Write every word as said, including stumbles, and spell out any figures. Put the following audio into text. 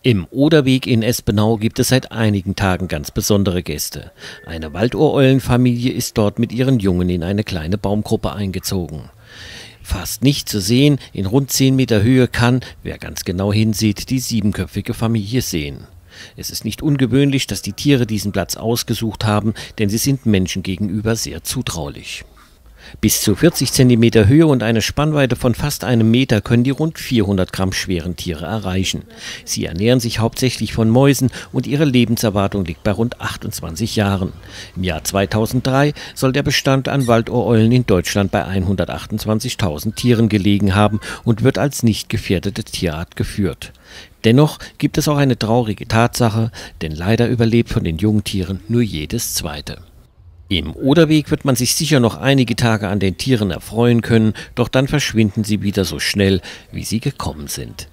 Im Oderweg in Espenau gibt es seit einigen Tagen ganz besondere Gäste. Eine Waldohreulenfamilie ist dort mit ihren Jungen in eine kleine Baumgruppe eingezogen. Fast nicht zu sehen, in rund zehn Meter Höhe kann, wer ganz genau hinsieht, die siebenköpfige Familie sehen. Es ist nicht ungewöhnlich, dass die Tiere diesen Platz ausgesucht haben, denn sie sind Menschen gegenüber sehr zutraulich. Bis zu vierzig Zentimeter Höhe und eine Spannweite von fast einem Meter können die rund vierhundert Gramm schweren Tiere erreichen. Sie ernähren sich hauptsächlich von Mäusen und ihre Lebenserwartung liegt bei rund achtundzwanzig Jahren. Im Jahr zweitausenddrei soll der Bestand an Waldohreulen in Deutschland bei hundertachtundzwanzigtausend Tieren gelegen haben und wird als nicht gefährdete Tierart geführt. Dennoch gibt es auch eine traurige Tatsache, denn leider überlebt von den Jungtieren nur jedes zweite. Im Oderweg wird man sich sicher noch einige Tage an den Tieren erfreuen können, doch dann verschwinden sie wieder so schnell, wie sie gekommen sind.